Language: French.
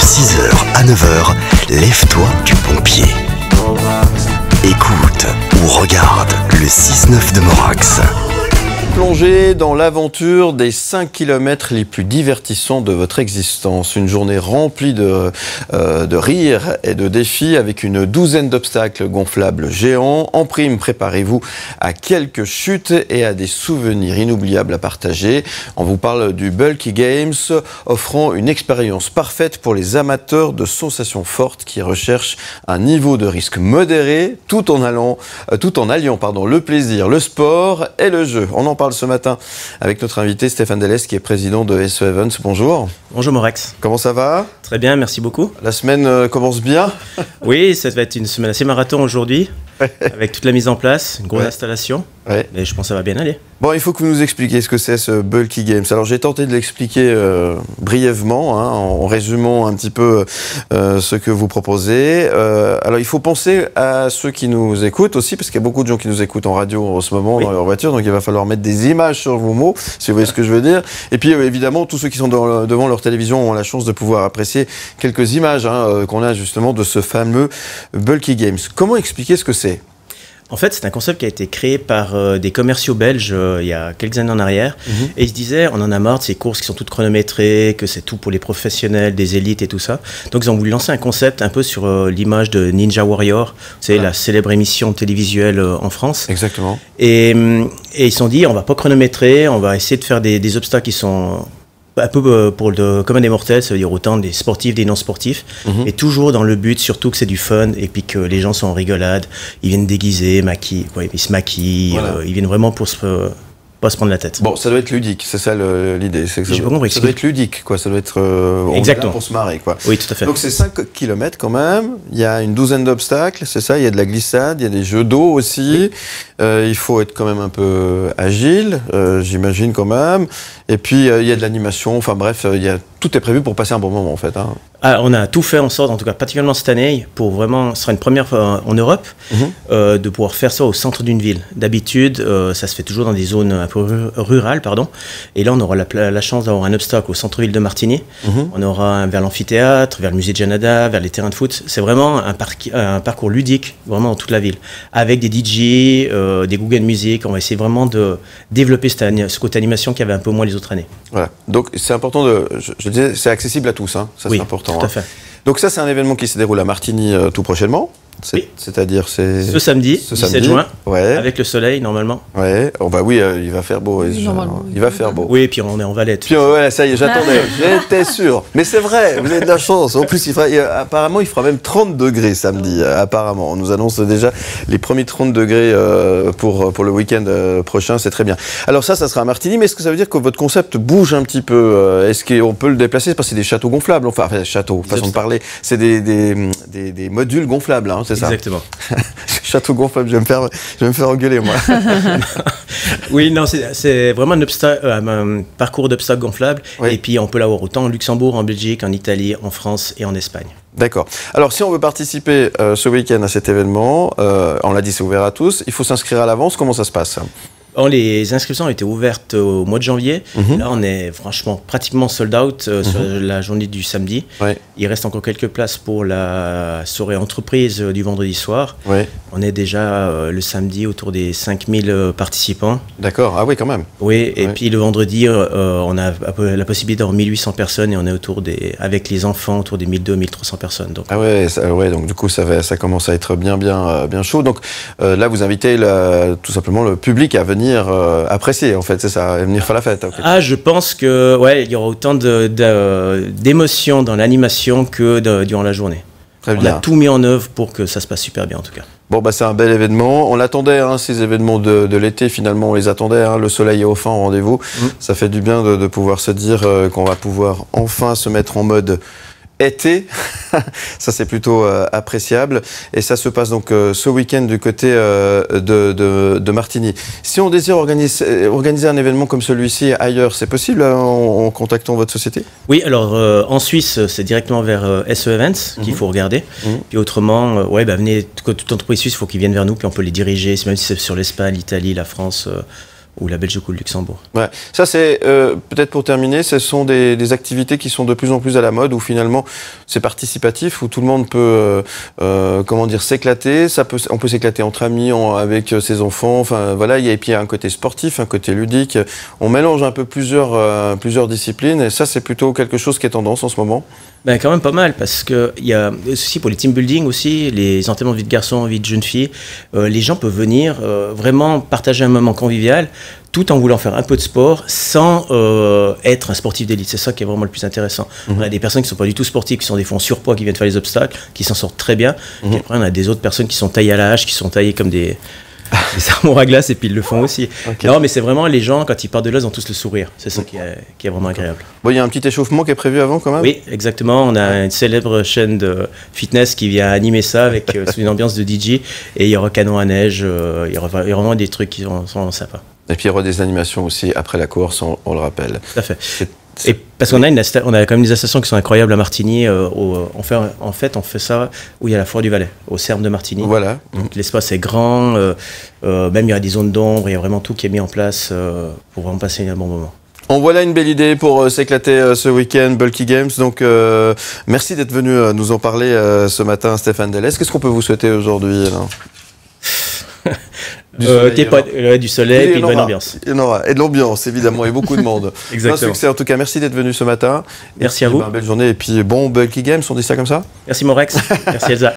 6 heures à 9 heures, lève-toi du bon pied. Écoute ou regarde le 6-9 de Morax. Plongez dans l'aventure des 5 km les plus divertissants de votre existence. Une journée remplie de rires et de défis avec une douzaine d'obstacles gonflables géants. En prime, préparez-vous à quelques chutes et à des souvenirs inoubliables à partager. On vous parle du Bulky Games, offrant une expérience parfaite pour les amateurs de sensations fortes qui recherchent un niveau de risque modéré tout en alliant le plaisir, le sport et le jeu. On en parle ce matin avec notre invité Stéphane Delestre qui est président de SE Events. Bonjour. Bonjour Morax. Comment ça va? Très bien, merci beaucoup. La semaine commence bien? Oui, ça va être une semaine assez marathon aujourd'hui, avec toute la mise en place, une grosse installation, mais je pense que ça va bien aller. Bon, il faut que vous nous expliquiez ce que c'est ce Bulky Games. Alors j'ai tenté de l'expliquer brièvement, en résumant un petit peu ce que vous proposez. Alors il faut penser à ceux qui nous écoutent aussi, parce qu'il y a beaucoup de gens qui nous écoutent en radio en ce moment, dans leur voiture, donc il va falloir mettre des images sur vos mots, si vous voyez ce que je veux dire. Et puis évidemment, tous ceux qui sont devant leur télévision ont la chance de pouvoir apprécier quelques images qu'on a justement de ce fameux Bulky Games. Comment expliquer ce que c'est ? En fait, c'est un concept qui a été créé par des commerciaux belges il y a quelques années en arrière. Et ils se disaient, on en a marre de ces courses qui sont toutes chronométrées, que c'est tout pour les professionnels, des élites et tout ça. Donc ils ont voulu lancer un concept un peu sur l'image de Ninja Warrior, c'est la célèbre émission télévisuelle en France. Exactement. Et ils se sont dit, on va pas chronométrer, on va essayer de faire des obstacles qui sont un peu pour le commun des mortels, ça veut dire autant des sportifs, des non-sportifs, et toujours dans le but, surtout que c'est du fun, et puis que les gens sont en rigolade, ils viennent déguisés, ils se maquillent, ils viennent vraiment pour pas se prendre la tête. Bon, ça doit être ludique, c'est ça l'idée. J'ai pas compris. Ça doit être ludique, quoi. Ça doit être exactement pour se marrer, quoi. Oui, tout à fait. Donc c'est 5 km quand même. Il y a une douzaine d'obstacles, c'est ça. Il y a de la glissade, il y a des jeux d'eau aussi. Il faut être quand même un peu agile, j'imagine quand même. Et puis il y a de l'animation. Enfin bref, tout est prévu pour passer un bon moment en fait. Ah, on a tout fait en sorte, en tout cas particulièrement cette année, pour vraiment, ce sera une première fois en Europe, de pouvoir faire ça au centre d'une ville. D'habitude, ça se fait toujours dans des zones un peu rurales, pardon. Et là, on aura la chance d'avoir un obstacle au centre-ville de Martigny. On aura vers l'amphithéâtre, vers le musée de Janada, vers les terrains de foot. C'est vraiment un parcours ludique, vraiment dans toute la ville. Avec des DJ, des Google Music. On va essayer vraiment de développer ce côté animation qu'il y avait un peu moins les autres années. Voilà. Donc c'est important je disais, c'est accessible à tous, ça c'est important. Tout à fait. Donc ça, c'est un événement qui se déroule à Martigny tout prochainement. C'est-à-dire ce samedi, 17 juin, avec le soleil normalement. Ouais, il va faire beau. Il va faire beau. Oui, et puis on est en Valette. Puis ça y est, j'attendais, j'étais sûr. Mais c'est vrai, vous avez de la chance. En plus, apparemment, il fera même 30 degrés samedi. Apparemment, on nous annonce déjà les premiers 30 degrés pour le week-end prochain. C'est très bien. Alors ça sera à Martigny. Mais est-ce que ça veut dire que votre concept bouge un petit peu? Est-ce qu'on peut le déplacer? Parce que c'est des châteaux gonflables. Enfin, châteaux, façon de parler. C'est des modules gonflables. C'est ça. Exactement. Château gonflable, je vais me faire engueuler, moi. Oui, non, c'est vraiment un parcours d'obstacles gonflables. Et puis, on peut l'avoir autant en Luxembourg, en Belgique, en Italie, en France et en Espagne. D'accord. Alors, si on veut participer ce week-end à cet événement, on l'a dit, c'est ouvert à tous. Il faut s'inscrire à l'avance. Comment ça se passe? Les inscriptions ont été ouvertes au mois de janvier. Là, on est franchement pratiquement sold out sur la journée du samedi. Il reste encore quelques places pour la soirée entreprise du vendredi soir. On est déjà le samedi autour des 5000 participants. D'accord, ah oui, quand même. Oui, et puis le vendredi, on a la possibilité d'avoir 1800 personnes et on est avec les enfants autour des 1200-1300 personnes. Donc. Ah donc du coup, ça commence à être bien chaud. Donc là, vous invitez tout simplement le public à venir apprécier, en fait, c'est ça, venir faire la fête. Ah, je pense que il y aura autant d'émotions dans l'animation que durant la journée. Très bien. On a tout mis en œuvre pour que ça se passe super bien, en tout cas. Bon, c'est un bel événement. On l'attendait, ces événements de l'été, finalement, on les attendait. Le soleil est enfin au rendez-vous. Ça fait du bien de pouvoir se dire qu'on va pouvoir enfin se mettre en mode été. Ça, c'est plutôt appréciable. Et ça se passe donc ce week-end du côté de Martigny. Si on désire organiser un événement comme celui-ci ailleurs, c'est possible en contactant votre société? Oui, alors en Suisse, c'est directement vers SE Events qu'il faut regarder. Puis autrement, venez, toute entreprise suisse, il faut qu'ils viennent vers nous, puis on peut les diriger, même si c'est sur l'Espagne, l'Italie, la France. ou la Belgique ou le Luxembourg. Ouais. Ça, c'est peut-être pour terminer, ce sont des activités qui sont de plus en plus à la mode, où finalement c'est participatif, où tout le monde peut comment dire, s'éclater. On peut s'éclater entre amis, avec ses enfants. Enfin voilà, et puis il y a un côté sportif, un côté ludique. On mélange un peu plusieurs disciplines, et ça c'est plutôt quelque chose qui est tendance en ce moment. Ben quand même pas mal, parce que il y a ceci pour les team building aussi, les entraînements de vie de garçon, vie de jeune fille. Les gens peuvent venir vraiment partager un moment convivial, tout en voulant faire un peu de sport, sans être un sportif d'élite. C'est ça qui est vraiment le plus intéressant. On a des personnes qui ne sont pas du tout sportives, qui sont des fois en surpoids, qui viennent faire les obstacles, qui s'en sortent très bien. Et après, on a des autres personnes qui sont taillées à la hache, qui sont taillées comme des armoires à glace, et puis ils le font aussi. Okay. Non, mais c'est vraiment les gens, quand ils partent de là, ils ont tous le sourire. C'est ça qui est vraiment agréable. Bon, il y a un petit échauffement qui est prévu avant quand même? Oui, exactement. On a une célèbre chaîne de fitness qui vient animer ça avec sous une ambiance de DJ. Et il y aura canon à neige, il y aura vraiment des trucs qui sont sympas. Et puis il y aura des animations aussi après la course, on le rappelle. Tout à fait. Et parce qu'on a quand même des stations qui sont incroyables à Martigny. On fait ça où il y a la Foire du Valais, au Serme de Martigny. Voilà. Donc l'espace est grand, même il y a des zones d'ombre, il y a vraiment tout qui est mis en place pour vraiment passer un bon moment. En voilà une belle idée pour s'éclater ce week-end, Bulky Games. Donc merci d'être venu nous en parler ce matin, Stéphane Delesse. Qu'est-ce qu'on peut vous souhaiter aujourd'hui? Du soleil, et une bonne ambiance. Il y en aura. Et de l'ambiance, évidemment, et beaucoup de monde. Exactement. Un succès, en tout cas. Merci d'être venu ce matin. Merci à vous. Belle journée, et puis bon Bulky Games, on dit ça comme ça? Merci Morex. Merci Elsa.